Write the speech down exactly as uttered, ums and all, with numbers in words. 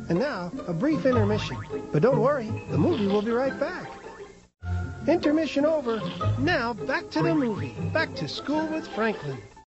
And now, a brief intermission. But don't worry, the movie will be right back. Intermission over. Now, back to the movie. Back to school with Franklin.